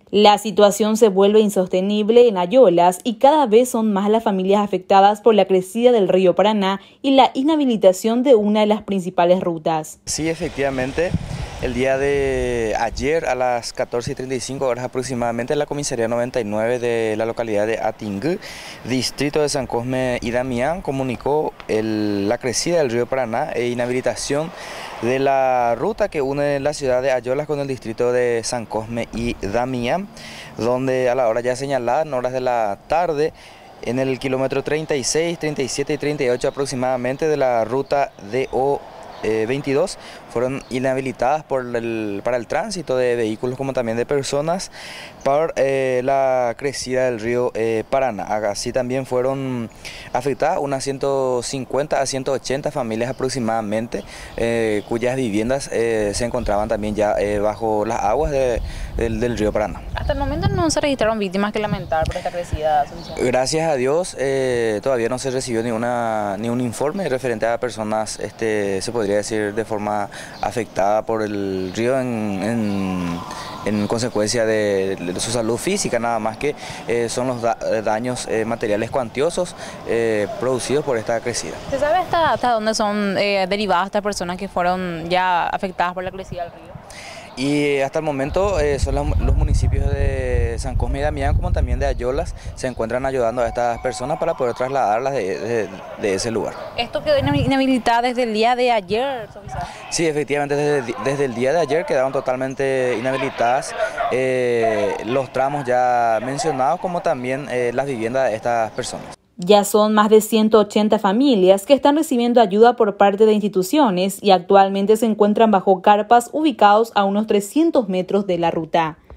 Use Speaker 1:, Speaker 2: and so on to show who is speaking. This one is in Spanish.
Speaker 1: La situación se vuelve insostenible en Ayolas y cada vez son más las familias afectadas por la crecida del río Paraná y la inhabilitación de una de las principales rutas.
Speaker 2: Sí, efectivamente, el día de ayer a las 14:35 horas aproximadamente, la comisaría 99 de la localidad de Atingú, distrito de San Cosme y Damián, comunicó la crecida del río Paraná e inhabilitación de la ruta que une la ciudad de Ayolas con el distrito de San Cosme y Damián, donde a la hora ya señalada, en horas de la tarde, en el kilómetro 36, 37 y 38 aproximadamente de la ruta DO 22 fueron inhabilitadas para el tránsito de vehículos como también de personas por la crecida del río Paraná. Así también fueron afectadas unas 150 a 180 familias aproximadamente, cuyas viviendas se encontraban también ya bajo las aguas del río Paraná.
Speaker 1: Hasta el momento no se registraron víctimas que lamentar por esta crecida.
Speaker 2: Gracias a Dios todavía no se recibió ni un informe referente a personas, se podría decir, de forma afectada por el río en consecuencia de su salud física, nada más que son los daños materiales cuantiosos producidos por esta crecida.
Speaker 1: ¿Se sabe hasta dónde son derivadas estas personas que fueron ya afectadas por la crecida del río?
Speaker 2: Y hasta el momento son los municipios de San Cosme y Damián, como también de Ayolas, se encuentran ayudando a estas personas para poder trasladarlas de ese lugar.
Speaker 1: ¿Esto quedó inhabilitado desde el día de ayer, Sobizar?
Speaker 2: Sí, efectivamente, desde el día de ayer quedaron totalmente inhabilitadas los tramos ya mencionados, como también las viviendas de estas personas.
Speaker 1: Ya son más de 180 familias que están recibiendo ayuda por parte de instituciones y actualmente se encuentran bajo carpas ubicados a unos 300 metros de la ruta.